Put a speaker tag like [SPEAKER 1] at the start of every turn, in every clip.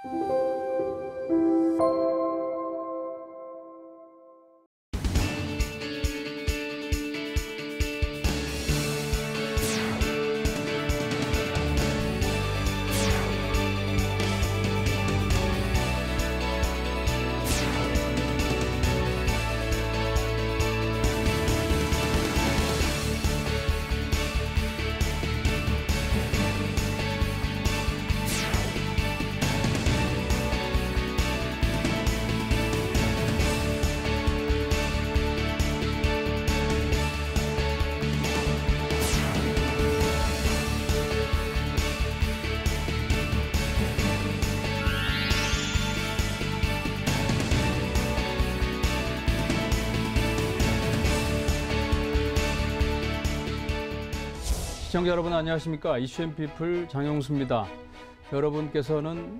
[SPEAKER 1] 시청자 여러분 안녕하십니까? 이슈앤피플 장영수입니다. 여러분께서는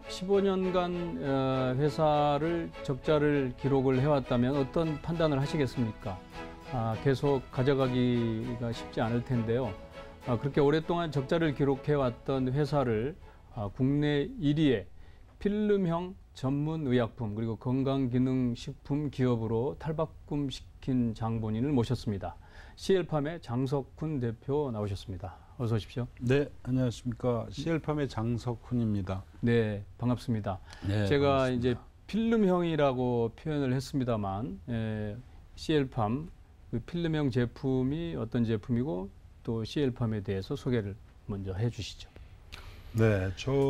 [SPEAKER 1] 15년간 회사를 적자를 기록을 해왔다면 어떤 판단을 하시겠습니까? 계속 가져가기가 쉽지 않을 텐데요. 그렇게 오랫동안 적자를 기록해왔던 회사를 국내 1위의 필름형 전문 의약품 그리고 건강기능식품 기업으로 탈바꿈시킨 장본인을 모셨습니다. CL팜의 장석훈 대표 나오셨습니다. 어서 오십시오.
[SPEAKER 2] 네, 안녕하십니까. CL팜의 장석훈입니다.
[SPEAKER 1] 네, 반갑습니다.
[SPEAKER 2] 네,
[SPEAKER 1] 제가
[SPEAKER 2] 반갑습니다.
[SPEAKER 1] 이제 필름형이라고 표현을 했습니다만, CL팜 그 필름형 제품이 어떤 제품이고 또 CL팜에 대해서 소개를 먼저 해주시죠.
[SPEAKER 2] 네,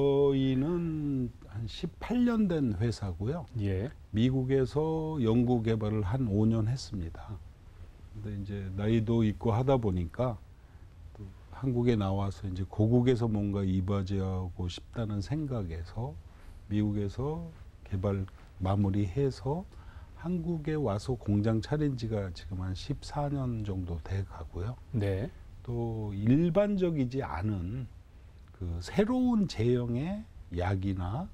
[SPEAKER 2] 저희는 한 18년 된 회사고요.
[SPEAKER 1] 예.
[SPEAKER 2] 미국에서 연구 개발을 한 5년 했습니다. 근데 이제 나이도 있고 하다 보니까 또 한국에 나와서 이제 고국에서 뭔가 이바지하고 싶다는 생각에서 미국에서 개발 마무리해서 한국에 와서 공장 차린 지가 지금 한 14년 정도 돼 가고요.
[SPEAKER 1] 네.
[SPEAKER 2] 또 일반적이지 않은 그 새로운 제형의 약이나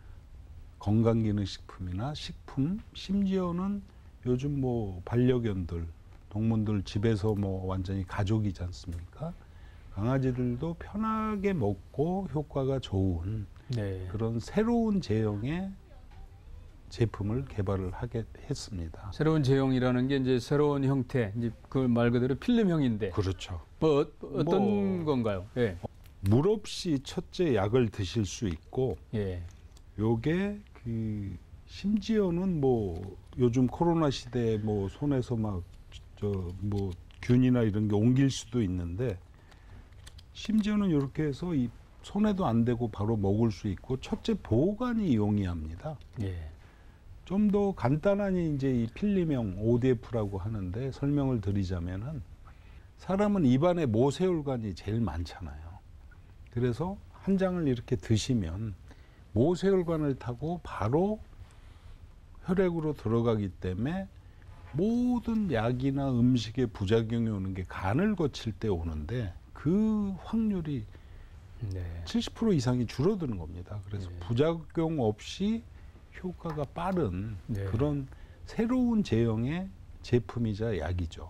[SPEAKER 2] 건강기능식품이나 식품, 심지어는 요즘 뭐 반려견들, 동물들 집에서 뭐 완전히 가족이지 않습니까? 강아지들도 편하게 먹고 효과가 좋은
[SPEAKER 1] 네.
[SPEAKER 2] 그런 새로운 제형의 제품을 개발을 하게 했습니다.
[SPEAKER 1] 새로운 제형이라는 게 이제 새로운 형태, 이제 그 말 그대로 필름형인데.
[SPEAKER 2] 그렇죠.
[SPEAKER 1] 뭐 어떤 건가요? 예.
[SPEAKER 2] 물 없이 첫째 약을 드실 수 있고,
[SPEAKER 1] 예.
[SPEAKER 2] 요게 그 심지어는 뭐 요즘 코로나 시대에 뭐 손에서 막 뭐 균이나 이런 게 옮길 수도 있는데, 심지어는 이렇게 해서 이 손에도 안 대고 바로 먹을 수 있고 첫째 보관이 용이합니다.
[SPEAKER 1] 예.
[SPEAKER 2] 좀 더 간단하니 이제 이 필름형 ODF라고 하는데 설명을 드리자면은 사람은 입안에 모세혈관이 제일 많잖아요. 그래서 한 장을 이렇게 드시면 모세혈관을 타고 바로 혈액으로 들어가기 때문에 모든 약이나 음식에 부작용이 오는 게 간을 거칠 때 오는데 그 확률이
[SPEAKER 1] 네.
[SPEAKER 2] 70% 이상이 줄어드는 겁니다. 그래서
[SPEAKER 1] 네.
[SPEAKER 2] 부작용 없이 효과가 빠른
[SPEAKER 1] 네.
[SPEAKER 2] 그런 새로운 제형의 제품이자 약이죠.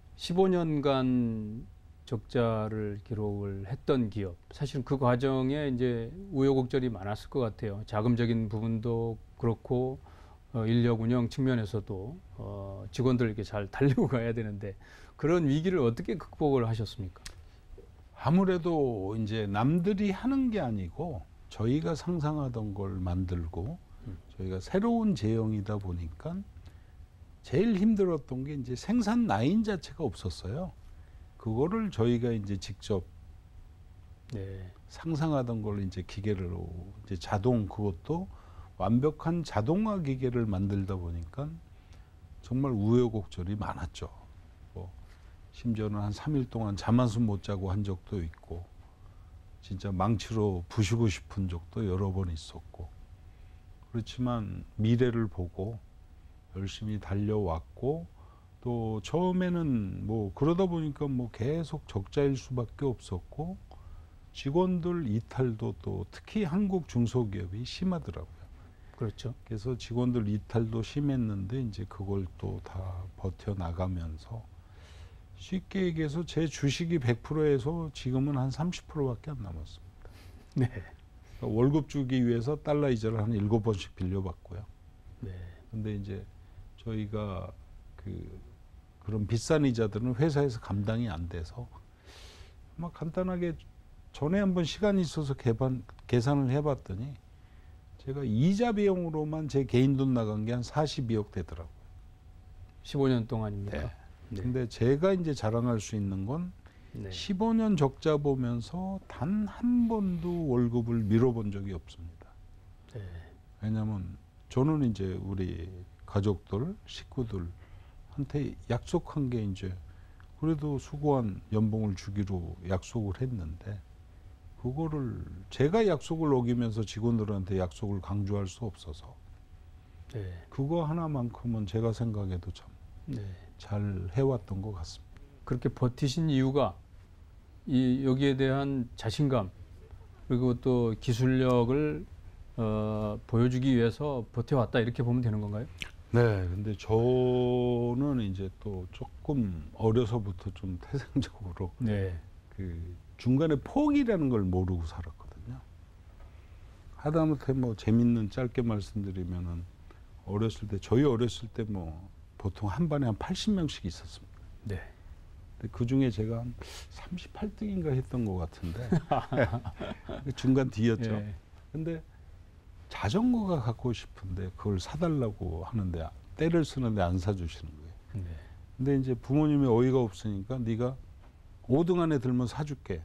[SPEAKER 1] 15년간 적자를 기록을 했던 기업. 사실 그 과정에 이제 우여곡절이 많았을 것 같아요. 자금적인 부분도 그렇고, 인력 운영 측면에서도, 직원들에게 잘 달리고 가야 되는데, 그런 위기를 어떻게 극복을 하셨습니까?
[SPEAKER 2] 아무래도 이제 남들이 하는 게 아니고 저희가 상상하던 걸 만들고 저희가 새로운 제형이다 보니까 제일 힘들었던 게 이제 생산 라인 자체가 없었어요. 그거를 저희가 이제 직접
[SPEAKER 1] 네.
[SPEAKER 2] 상상하던 걸 이제 기계로 이제 자동 그것도 완벽한 자동화 기계를 만들다 보니까 정말 우여곡절이 많았죠. 뭐 심지어는 한 3일 동안 잠 한숨 못 자고 한 적도 있고 진짜 망치로 부수고 싶은 적도 여러 번 있었고 그렇지만 미래를 보고 열심히 달려왔고 또 처음에는 뭐 그러다 보니까 뭐 계속 적자일 수밖에 없었고 직원들 이탈도 또 특히 한국 중소기업이 심하더라고요.
[SPEAKER 1] 그렇죠.
[SPEAKER 2] 그래서 직원들 이탈도 심했는데 이제 그걸 또 다 버텨 나가면서 쉽게 얘기해서 제 주식이 100%에서 지금은 한 30%밖에 안 남았습니다.
[SPEAKER 1] 네.
[SPEAKER 2] 월급 주기 위해서 달러 이자를 한 7번씩 빌려봤고요.
[SPEAKER 1] 네.
[SPEAKER 2] 근데 이제 저희가 그런 비싼 이자들은 회사에서 감당이 안 돼서 아마 간단하게 전에 한번 시간이 있어서 계산을 해봤더니 제가 이자 비용으로만 제 개인 돈 나간 게 한 42억 되더라고요.
[SPEAKER 1] 15년 동안입니까?
[SPEAKER 2] 네.
[SPEAKER 1] 네.
[SPEAKER 2] 근데 제가 이제 자랑할 수 있는 건
[SPEAKER 1] 네.
[SPEAKER 2] 15년 적자 보면서 단 한 번도 월급을 미뤄본 적이 없습니다.
[SPEAKER 1] 네.
[SPEAKER 2] 왜냐하면 저는 이제 우리 가족들, 식구들한테 약속한 게 이제 그래도 수고한 연봉을 주기로 약속을 했는데 그거를 제가 약속을 어기면서 직원들한테 약속을 강조할 수 없어서
[SPEAKER 1] 네.
[SPEAKER 2] 그거 하나만큼은 제가 생각해도 참 잘 해왔던 것 같습니다.
[SPEAKER 1] 그렇게 버티신 이유가 여기에 대한 자신감 그리고 또 기술력을 보여주기 위해서 버텨왔다 이렇게 보면 되는 건가요?
[SPEAKER 2] 네, 근데 저는 이제 또 조금 어려서부터 좀 태생적으로
[SPEAKER 1] 네.
[SPEAKER 2] 중간에 포기라는 걸 모르고 살았거든요. 하다못해 뭐 재밌는 짧게 말씀드리면은 저희 어렸을 때 뭐 보통 한 반에 한 80명씩 있었습니다.
[SPEAKER 1] 네.
[SPEAKER 2] 근데 그 중에 제가 한 38등인가 했던 것 같은데 중간 뒤였죠.
[SPEAKER 1] 네.
[SPEAKER 2] 근데 자전거가 갖고 싶은데 그걸 사달라고 하는데 때를 쓰는데 안 사주시는 거예요.
[SPEAKER 1] 네.
[SPEAKER 2] 근데 이제 부모님이 어이가 없으니까 네가 5등 안에 들면 사줄게.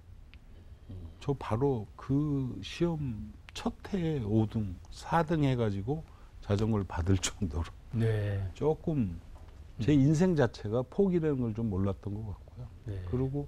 [SPEAKER 2] 저 바로 그 시험 첫 해에 5등, 4등 해가지고 자전거를 받을 정도로
[SPEAKER 1] 네.
[SPEAKER 2] 조금 제 인생 자체가 포기라는 걸 좀 몰랐던 것 같고요.
[SPEAKER 1] 네.
[SPEAKER 2] 그리고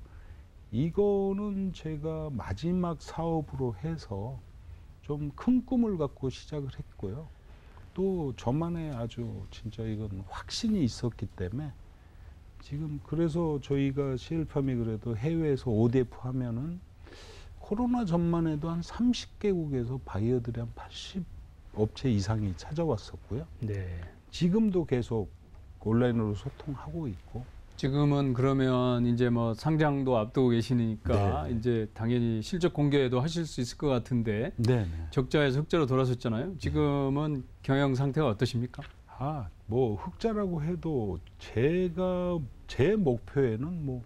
[SPEAKER 2] 이거는 제가 마지막 사업으로 해서 좀 큰 꿈을 갖고 시작을 했고요. 또 저만의 아주 진짜 이건 확신이 있었기 때문에 지금 그래서 저희가 CL팜이 그래도 해외에서 ODF 하면은 코로나 전만 해도 한 30개국에서 바이어들이 한 80업체 이상이 찾아왔었고요.
[SPEAKER 1] 네.
[SPEAKER 2] 지금도 계속 온라인으로 소통하고 있고.
[SPEAKER 1] 지금은 그러면 이제 뭐 상장도 앞두고 계시니까
[SPEAKER 2] 네.
[SPEAKER 1] 이제 당연히 실적 공개도 하실 수 있을 것 같은데
[SPEAKER 2] 네.
[SPEAKER 1] 적자에서 흑자로 돌아섰잖아요. 지금은 경영 상태가 어떠십니까?
[SPEAKER 2] 뭐 흑자라고 해도 제 목표에는 뭐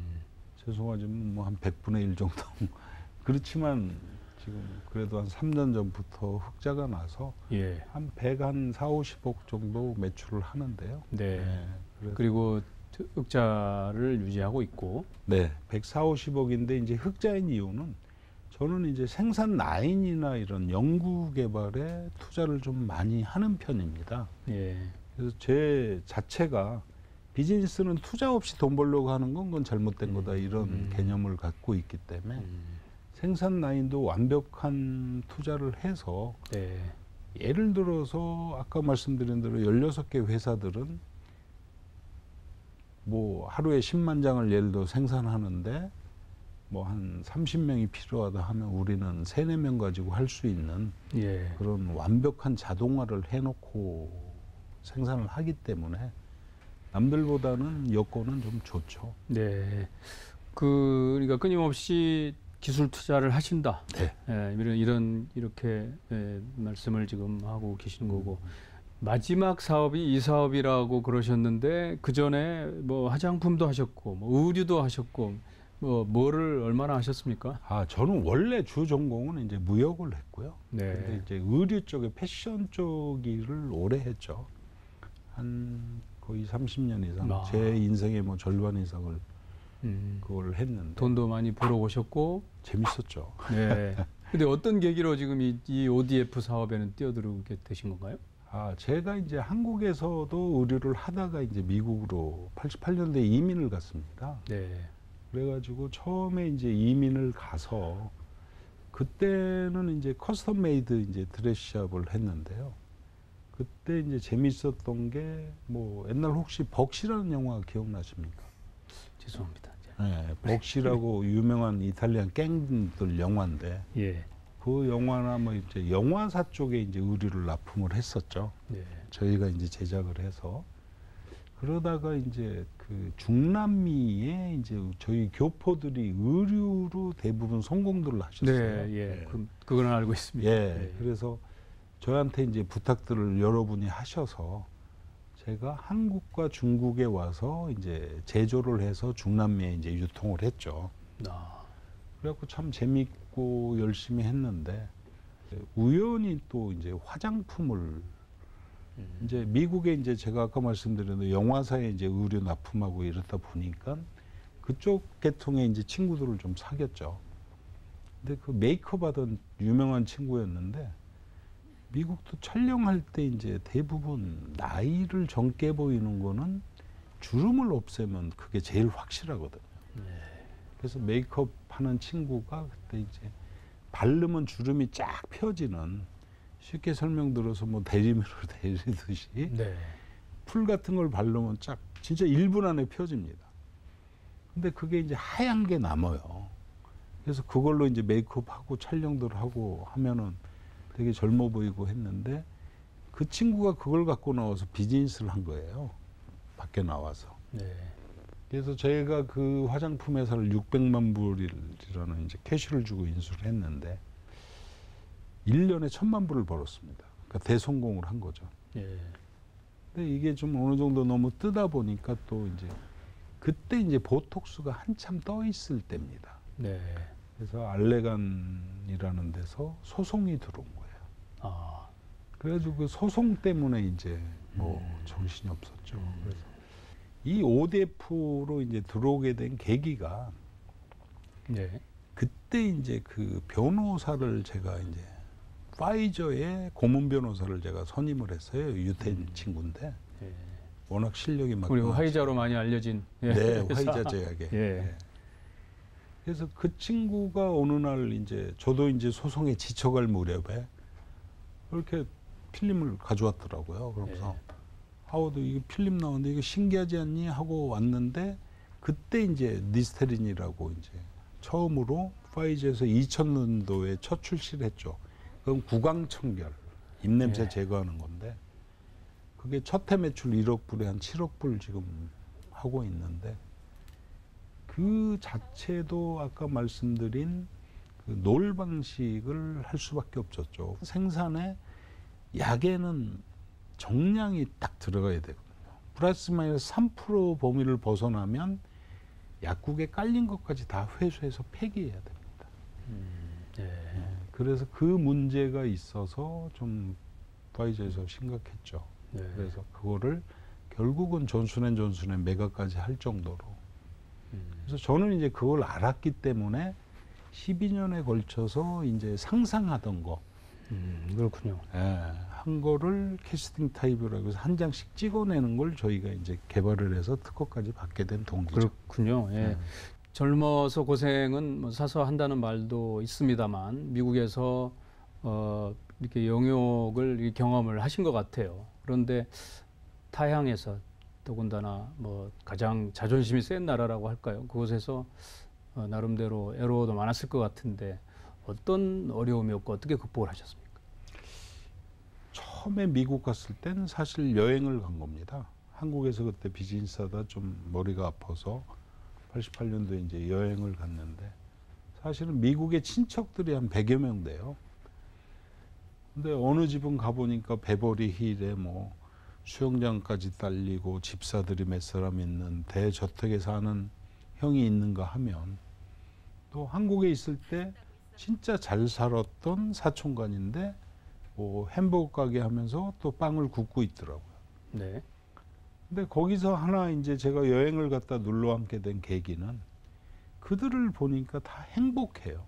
[SPEAKER 2] 죄송하지만 뭐 한 100분의 1 정도 그렇지만 지금 그래도 한 3년 전부터 흑자가 나서
[SPEAKER 1] 예.
[SPEAKER 2] 한 140, 50억 정도 매출을 하는데요.
[SPEAKER 1] 네.
[SPEAKER 2] 그래서
[SPEAKER 1] 그리고 흑자를 유지하고 있고.
[SPEAKER 2] 네, 140, 50억인데 이제 흑자인 이유는 저는 이제 생산 라인이나 이런 연구 개발에 투자를 좀 많이 하는 편입니다.
[SPEAKER 1] 예.
[SPEAKER 2] 그래서 제 자체가 비즈니스는 투자 없이 돈 벌려고 하는 건 그건 잘못된 거다 이런 개념을 갖고 있기 때문에 생산 라인도 완벽한 투자를 해서
[SPEAKER 1] 네.
[SPEAKER 2] 예를 들어서 아까 말씀드린 대로 16개 회사들은 뭐 하루에 10만 장을 예를 들어 생산하는데 뭐 한 30명이 필요하다 하면 우리는 3, 4명 가지고 할 수 있는
[SPEAKER 1] 예.
[SPEAKER 2] 그런 완벽한 자동화를 해놓고 생산을 하기 때문에 남들보다는 여건은 좀 좋죠.
[SPEAKER 1] 네. 그러니까 끊임없이 기술 투자를 하신다.
[SPEAKER 2] 네.
[SPEAKER 1] 예, 이렇게 말씀을 지금 하고 계시는 거고. 마지막 사업이 이 사업이라고 그러셨는데 그 전에 뭐 화장품도 하셨고 뭐 의류도 하셨고 뭐를 얼마나 하셨습니까?
[SPEAKER 2] 저는 원래 주 전공은 이제 무역을 했고요.
[SPEAKER 1] 네.
[SPEAKER 2] 근데 이제 의류 쪽에 패션 쪽 일을 오래 했죠. 한 거의 30년 이상. 제 인생의 뭐 절반 이상을 그걸 했는데.
[SPEAKER 1] 돈도 많이 벌어오셨고.
[SPEAKER 2] 재밌었죠.
[SPEAKER 1] 네. 근데 어떤 계기로 지금 이 ODF 사업에는 뛰어들게 되신 건가요?
[SPEAKER 2] 제가 이제 한국에서도 의류를 하다가 이제 미국으로 88년도에 이민을 갔습니다.
[SPEAKER 1] 네.
[SPEAKER 2] 그래가지고 처음에 이제 이민을 가서 그때는 이제 커스텀 메이드 이제 드레스샵을 했는데요. 그때 이제 재밌었던 게 뭐 옛날 혹시 벅시라는 영화 기억나십니까?
[SPEAKER 1] 죄송합니다.
[SPEAKER 2] 네, 벅시라고 유명한 이탈리안 갱들 영화인데
[SPEAKER 1] 예.
[SPEAKER 2] 그 영화나 뭐 이제 영화사 쪽에 이제 의류를 납품을 했었죠.
[SPEAKER 1] 네.
[SPEAKER 2] 저희가 이제 제작을 해서 그러다가 이제 그 중남미에 이제 저희 교포들이 의류로 대부분 성공들을 하셨어요.
[SPEAKER 1] 네, 예. 그거는 알고 있습니다.
[SPEAKER 2] 예. 그래서 저한테 이제 부탁들을 여러분이 하셔서 제가 한국과 중국에 와서 이제 제조를 해서 중남미에 이제 유통을 했죠. 그래갖고 참 재밌고 열심히 했는데 우연히 또 이제 화장품을 이제 미국에 이제 제가 아까 말씀드린 영화사에 이제 의류 납품하고 이러다 보니까 그쪽 계통의 이제 친구들을 좀 사귀었죠. 근데 그 메이크업 하던 유명한 친구였는데 미국도 촬영할 때 이제 대부분 나이를 젊게 보이는 거는 주름을 없애면 그게 제일 확실하거든요. 그래서 메이크업 하는 친구가 그때 이제 바르면 주름이 쫙 펴지는 쉽게 설명드려서 뭐 대리미로 대리듯이 풀 같은 걸 바르면 쫙 진짜 1분 안에 펴집니다. 근데 그게 이제 하얀 게 남아요. 그래서 그걸로 이제 메이크업하고 촬영들 하고 하면은 되게 젊어 보이고 했는데 그 친구가 그걸 갖고 나와서 비즈니스를 한 거예요. 밖에 나와서. 그래서 저희가 그 화장품 회사를 600만 불이라는 이제 캐시를 주고 인수를 했는데 1년에 1000만 불을 벌었습니다. 그러니까 대성공을 한 거죠. 근데 이게 좀 어느 정도 너무 뜨다 보니까 또 이제 그때 이제 보톡스가 한참 떠 있을 때입니다. 그래서 알레간이라는 데서 소송이 들어온 거예요. 그래가지고 그 소송 때문에 이제 뭐 정신이 없었죠. 그래서 이 ODF로 이제 들어오게 된 계기가 그때 이제 그 변호사를 제가 이제 파이저의 고문 변호사를 제가 선임을 했어요. 유태인 친구인데 워낙 실력이 많고
[SPEAKER 1] 우리 화이자로 많이 알려진
[SPEAKER 2] 네, 화이자 제약에. 그래서 그 친구가 어느 날 이제 저도 이제 소송에 지쳐갈 무렵에 이렇게 필름을 가져왔더라고요. 그러면서 하워드 이거 필름 나오는데 이거 신기하지 않니 하고 왔는데 그때 이제 니스테린이라고 이제 처음으로 파이저에서 2000년도에 첫 출시를 했죠. 그건 구강청결, 입냄새 제거하는 건데 그게 첫 해 매출 1억 불에 한 7억 불 지금 하고 있는데 그 자체도 아까 말씀드린 그 노을 방식을 할 수밖에 없었죠. 생산에 약에는 정량이 딱 들어가야 되거든요. 플러스 마이너스 3% 범위를 벗어나면 약국에 깔린 것까지 다 회수해서 폐기해야 됩니다. 그래서 그 문제가 있어서 좀 파이저에서 심각했죠. 그래서 그거를 결국은 존슨앤존슨의 메가까지 할 정도로. 그래서 저는 이제 그걸 알았기 때문에 12년에 걸쳐서 이제 상상하던 거.
[SPEAKER 1] 그렇군요.
[SPEAKER 2] 한 거를 캐스팅 타입이라고 해서 한 장씩 찍어내는 걸 저희가 이제 개발을 해서 특허까지 받게 된 동기죠.
[SPEAKER 1] 그렇군요. 젊어서 고생은 뭐 사서 한다는 말도 있습니다만 미국에서 이렇게 영역을 경험을 하신 것 같아요. 그런데 타향에서 더군다나 뭐 가장 자존심이 센 나라라고 할까요? 그곳에서 나름대로 애로도 많았을 것 같은데 어떤 어려움이었고 어떻게 극복을 하셨습니까?
[SPEAKER 2] 처음에 미국 갔을 때는 사실 여행을 간 겁니다. 한국에서 그때 비즈니스 하다 좀 머리가 아파서 88년도에 이제 여행을 갔는데 사실은 미국의 친척들이 한 100여 명 돼요. 근데 어느 집은 가보니까 베버리 힐에 뭐 수영장까지 딸리고 집사들이 몇 사람 있는 대저택에 사는 형이 있는가 하면 또 한국에 있을 때 진짜 잘 살았던 사촌간인데 뭐 햄버거 가게 하면서 또 빵을 굽고 있더라고요. 근데 거기서 하나 이제 제가 여행을 갔다 눌러 앉게 된 계기는 그들을 보니까 다 행복해요.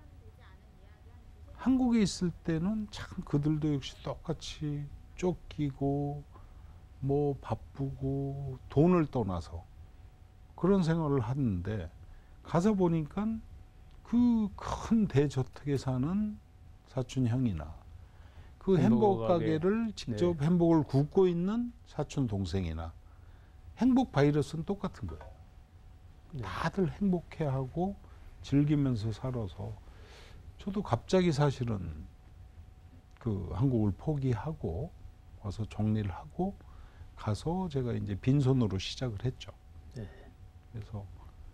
[SPEAKER 2] 한국에 있을 때는 참 그들도 역시 똑같이 쫓기고 뭐 바쁘고 돈을 떠나서 그런 생활을 하는데 가서 보니까 그 큰 대저택에 사는 사촌 형이나 그 햄버거 가게를 직접 햄버거를 굽고 있는 사촌 동생이나 행복 바이러스는 똑같은 거예요. 다들 행복해하고 즐기면서 살아서 저도 갑자기 사실은 그 한국을 포기하고 와서 정리를 하고 가서 제가 이제 빈손으로 시작을 했죠.
[SPEAKER 1] 네.
[SPEAKER 2] 그래서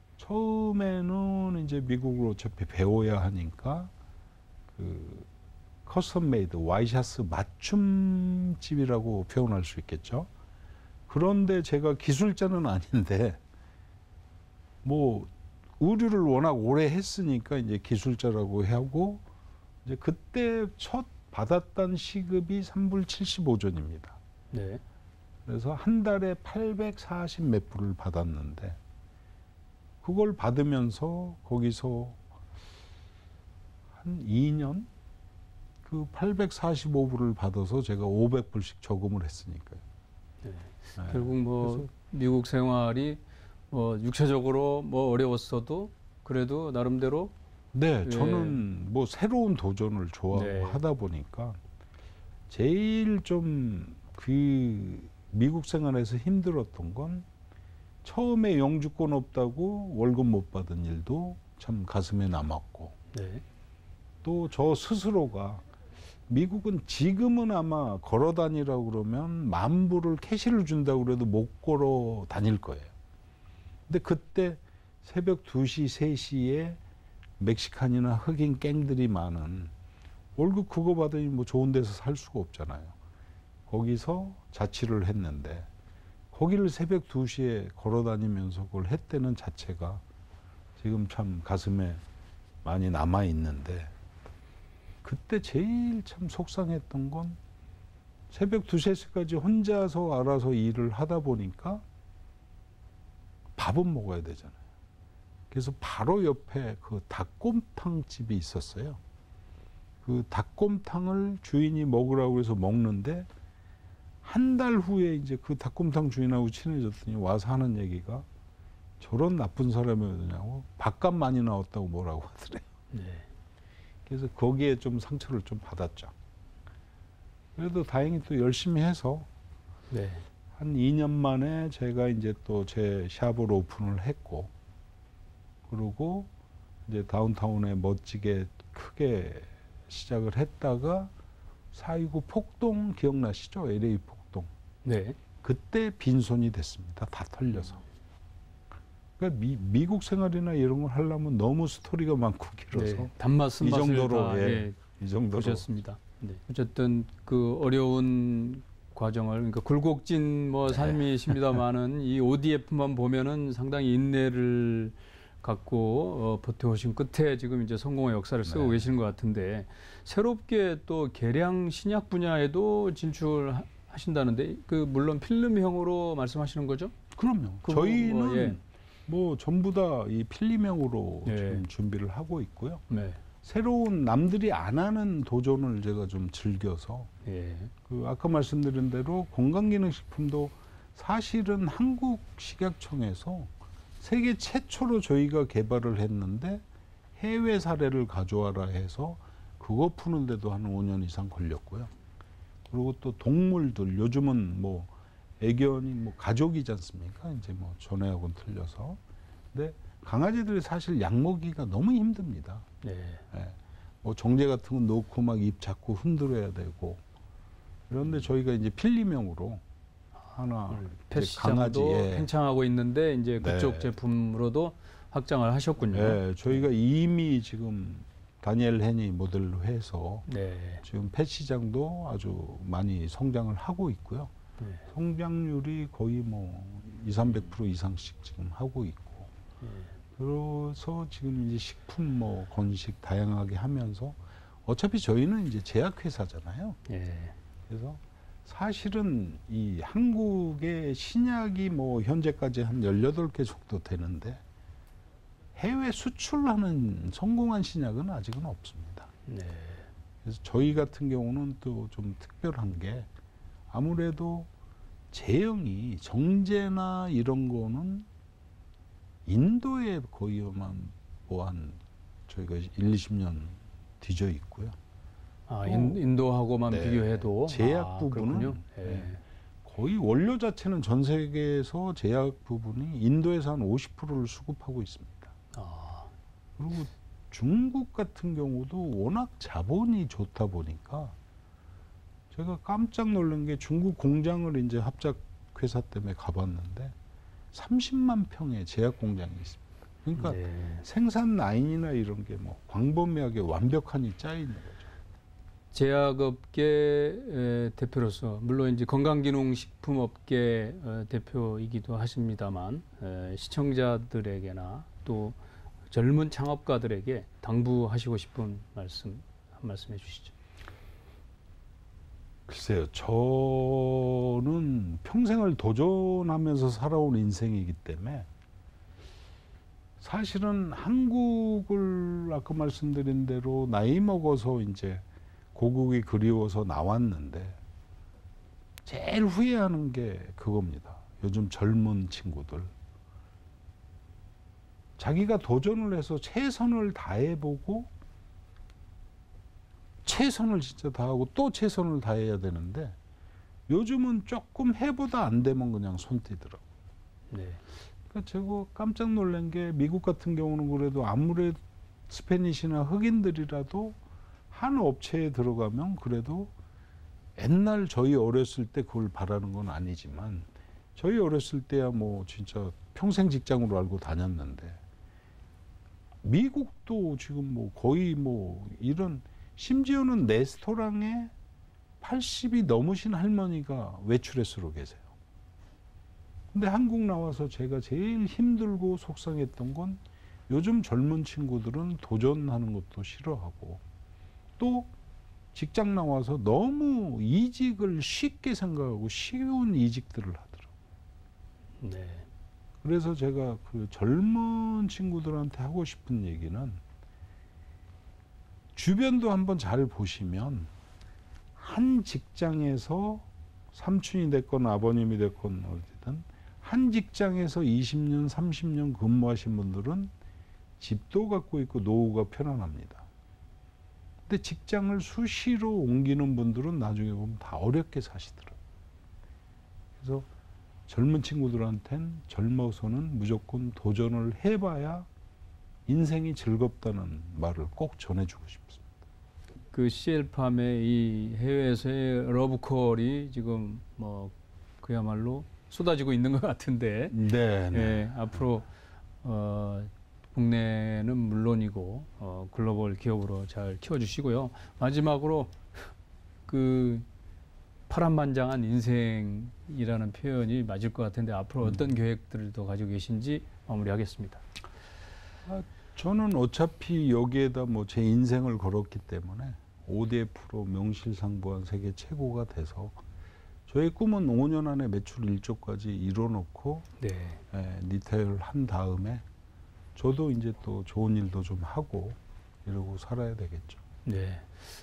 [SPEAKER 2] 처음에는 이제 미국으로 어차피 배워야 하니까 그 커스텀 메이드 와이셔츠 맞춤집이라고 표현할 수 있겠죠. 그런데 제가 기술자는 아닌데 뭐 의류를 워낙 오래 했으니까 이제 기술자라고 하고 이제 그때 첫 받았던 시급이 3불 75전입니다.
[SPEAKER 1] 네.
[SPEAKER 2] 그래서 한 달에 840 몇 불을 받았는데 그걸 받으면서 거기서 한 2년 그 845불을 받아서 제가 500불씩 저금을 했으니까요.
[SPEAKER 1] 네.
[SPEAKER 2] 네.
[SPEAKER 1] 결국 뭐
[SPEAKER 2] 그래서
[SPEAKER 1] 미국 생활이 뭐 육체적으로 뭐 어려웠어도 그래도 나름대로
[SPEAKER 2] 네,
[SPEAKER 1] 예.
[SPEAKER 2] 저는 뭐 새로운 도전을 좋아하고
[SPEAKER 1] 네.
[SPEAKER 2] 하다 보니까 제일 좀 그 미국 생활에서 힘들었던 건 처음에 영주권 없다고 월급 못 받은 일도 참 가슴에 남았고
[SPEAKER 1] 네.
[SPEAKER 2] 또 저 스스로가 미국은 지금은 아마 걸어 다니라고 그러면 10,000불을 캐시를 준다고 그래도 못 걸어 다닐 거예요. 근데 그때 새벽 2시, 3시에 멕시칸이나 흑인 갱들이 많은 월급 그거 받으니 뭐 좋은 데서 살 수가 없잖아요. 거기서 자취를 했는데 거기를 새벽 2시에 걸어 다니면서 그걸 했다는 자체가 지금 참 가슴에 많이 남아 있는데 그때 제일 참 속상했던 건 새벽 2, 3시까지 혼자서 알아서 일을 하다 보니까 밥은 먹어야 되잖아요. 그래서 바로 옆에 그 닭곰탕 집이 있었어요. 그 닭곰탕을 주인이 먹으라고 해서 먹는데 한 달 후에 이제 그 닭곰탕 주인하고 친해졌더니 와서 하는 얘기가 저런 나쁜 사람이었냐고 밥값 많이 나왔다고 뭐라고 하더래요.
[SPEAKER 1] 네.
[SPEAKER 2] 그래서 거기에 좀 상처를 좀 받았죠. 그래도 다행히 또 열심히 해서
[SPEAKER 1] 네.
[SPEAKER 2] 한 2년 만에 제가 이제 또 제 샵을 오픈을 했고 그리고 이제 다운타운에 멋지게 크게 시작을 했다가 4.29 폭동 기억나시죠? LA 폭동.
[SPEAKER 1] 네.
[SPEAKER 2] 그때 빈손이 됐습니다. 다 털려서. 그러니까 미국 생활이나 이런 걸 하려면 너무 스토리가 많고 길어서
[SPEAKER 1] 네. 단맛
[SPEAKER 2] 이
[SPEAKER 1] 쓴맛을
[SPEAKER 2] 정도로
[SPEAKER 1] 다,
[SPEAKER 2] 예, 이 정도로
[SPEAKER 1] 보셨습니다. 네. 어쨌든 그 어려운 과정을 그러니까 굴곡진 뭐 삶이십니다만은 이 ODF만 보면은 상당히 인내를 갖고 버텨오신 끝에 지금 이제 성공의 역사를 쓰고
[SPEAKER 2] 네.
[SPEAKER 1] 계시는 것 같은데 새롭게 또 계량 신약 분야에도 진출하신다는데 그 물론 필름형으로 말씀하시는 거죠?
[SPEAKER 2] 그럼요.
[SPEAKER 1] 그거,
[SPEAKER 2] 저희는
[SPEAKER 1] 예.
[SPEAKER 2] 뭐 전부 다 이 필름형으로
[SPEAKER 1] 예.
[SPEAKER 2] 지금 준비를 하고 있고요.
[SPEAKER 1] 네.
[SPEAKER 2] 새로운 남들이 안 하는 도전을 제가 좀 즐겨서
[SPEAKER 1] 예.
[SPEAKER 2] 그 아까 말씀드린 대로 건강기능식품도 사실은 한국식약청에서 세계 최초로 저희가 개발을 했는데 해외 사례를 가져와라 해서 그거 푸는데도 한 5년 이상 걸렸고요. 그리고 또 동물들 요즘은 뭐 애견이 뭐 가족이지 않습니까? 이제 뭐 전에하고는 틀려서. 근데 강아지들이 사실 약 먹이가 너무 힘듭니다.
[SPEAKER 1] 네.
[SPEAKER 2] 예. 뭐 정제 같은 거 넣고 막 입 잡고 흔들어야 되고. 그런데 저희가 이제 필름형으로 하나
[SPEAKER 1] 펫
[SPEAKER 2] 이제 강아지
[SPEAKER 1] 시장도
[SPEAKER 2] 예.
[SPEAKER 1] 팽창하고 있는데 이제 그쪽
[SPEAKER 2] 네.
[SPEAKER 1] 제품으로도 확장을 하셨군요.
[SPEAKER 2] 예, 저희가 이미 지금 다니엘 헤니 모델로 해서
[SPEAKER 1] 네.
[SPEAKER 2] 지금 펫 시장도 아주 많이 성장을 하고 있고요.
[SPEAKER 1] 네.
[SPEAKER 2] 성장률이 거의 뭐 200~300% 이상씩 지금 하고 있고.
[SPEAKER 1] 네.
[SPEAKER 2] 그래서 지금 이제 식품 뭐 건식 다양하게 하면서 어차피 저희는 이제 제약회사잖아요.
[SPEAKER 1] 네.
[SPEAKER 2] 그래서 사실은 이 한국의 신약이 뭐 현재까지 한 18개 정도 되는데 해외 수출하는 성공한 신약은 아직은 없습니다.
[SPEAKER 1] 네.
[SPEAKER 2] 그래서 저희 같은 경우는 또 좀 특별한 게 아무래도 제형이 정제나 이런 거는 인도에 거의만 뭐 한 저희가 1~20년 뒤져 있고요.
[SPEAKER 1] 아, 인도하고만
[SPEAKER 2] 네.
[SPEAKER 1] 비교해도
[SPEAKER 2] 제약 부분은
[SPEAKER 1] 그렇군요. 네.
[SPEAKER 2] 네. 거의 원료 자체는 전 세계에서 제약 부분이 인도에서 한 50%를 수급하고 있습니다.
[SPEAKER 1] 아,
[SPEAKER 2] 그리고 중국 같은 경우도 워낙 자본이 좋다 보니까 제가 깜짝 놀란 게 중국 공장을 이제 회사 때문에 가봤는데 30만 평의 제약 공장이 있습니다. 그러니까
[SPEAKER 1] 네.
[SPEAKER 2] 생산 라인이나 이런 게 뭐 광범위하게 완벽하니 짜 있는 거죠.
[SPEAKER 1] 제약업계 대표로서 물론 이제 건강기능식품업계 대표이기도 하십니다만 시청자들에게나 또 젊은 창업가들에게 당부하시고 싶은 말씀 한 말씀 해주시죠.
[SPEAKER 2] 글쎄요, 저는 평생을 도전하면서 살아온 인생이기 때문에 사실은 한국을 아까 말씀드린 대로 나이 먹어서 이제 고국이 그리워서 나왔는데 제일 후회하는 게 그겁니다. 요즘 젊은 친구들. 자기가 도전을 해서 최선을 다해보고 최선을 진짜 다하고 또 최선을 다해야 되는데 요즘은 조금 해보다 안 되면 그냥 손 떼더라고요.
[SPEAKER 1] 네.
[SPEAKER 2] 그러니까 제가 깜짝 놀란 게 미국 같은 경우는 그래도 아무래도 스페니시나 흑인들이라도 한 업체에 들어가면 그래도 옛날 저희 어렸을 때 그걸 바라는 건 아니지만 저희 어렸을 때야 뭐 진짜 평생 직장으로 알고 다녔는데 미국도 지금 뭐 거의 뭐 이런 심지어는 레스토랑에 80이 넘으신 할머니가 웨트레스로 계세요. 근데 한국 나와서 제가 제일 힘들고 속상했던 건 요즘 젊은 친구들은 도전하는 것도 싫어하고 또 직장 나와서 너무 이직을 쉽게 생각하고 쉬운 이직들을 하더라고요.
[SPEAKER 1] 네.
[SPEAKER 2] 그래서 제가 그 젊은 친구들한테 하고 싶은 얘기는 주변도 한번 잘 보시면 한 직장에서 삼촌이 됐건 아버님이 됐건 어디든 한 직장에서 20년, 30년 근무하신 분들은 집도 갖고 있고 노후가 편안합니다. 근데 직장을 수시로 옮기는 분들은 나중에 보면 다 어렵게 사시더라고요. 그래서 젊은 친구들한테는 젊어서는 무조건 도전을 해봐야 인생이 즐겁다는 말을 꼭 전해주고 싶습니다.
[SPEAKER 1] 그 CL팜의 이 해외에서의 러브콜이 지금 뭐 그야말로 쏟아지고 있는 것 같은데
[SPEAKER 2] 네,
[SPEAKER 1] 예, 앞으로 국내는 물론이고 글로벌 기업으로 잘 키워주시고요. 마지막으로 그 파란만장한 인생이라는 표현이 맞을 것 같은데 앞으로 어떤 계획들도 가지고 계신지 마무리하겠습니다.
[SPEAKER 2] 저는 어차피 여기에다 뭐 제 인생을 걸었기 때문에 ODF로 명실상부한 세계 최고가 돼서 저의 꿈은 5년 안에 매출 1조까지 이뤄놓고
[SPEAKER 1] 네.
[SPEAKER 2] 리테일 한 다음에 저도 이제 또 좋은 일도 좀 하고 이러고 살아야 되겠죠.
[SPEAKER 1] 네.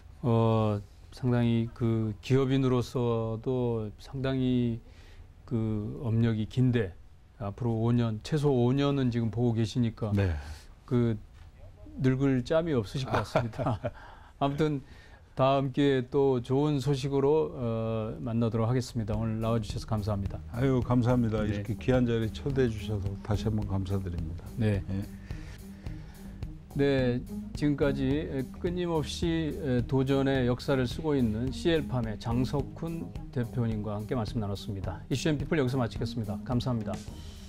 [SPEAKER 1] 상당히 그 기업인으로서도 상당히 그 업력이 긴데 앞으로 5년, 최소 5년은 지금 보고 계시니까
[SPEAKER 2] 네.
[SPEAKER 1] 그 늙을 짬이 없으실 것 같습니다. 아무튼 다음 기회에 또 좋은 소식으로 만나도록 하겠습니다. 오늘 나와주셔서 감사합니다.
[SPEAKER 2] 아유, 감사합니다.
[SPEAKER 1] 네.
[SPEAKER 2] 이렇게 귀한 자리에 초대해 주셔서 다시 한번 감사드립니다.
[SPEAKER 1] 네.
[SPEAKER 2] 예.
[SPEAKER 1] 네, 지금까지 끊임없이 도전의 역사를 쓰고 있는 CL팜의 장석훈 대표님과 함께 말씀 나눴습니다. 이슈앤피플 여기서 마치겠습니다. 감사합니다.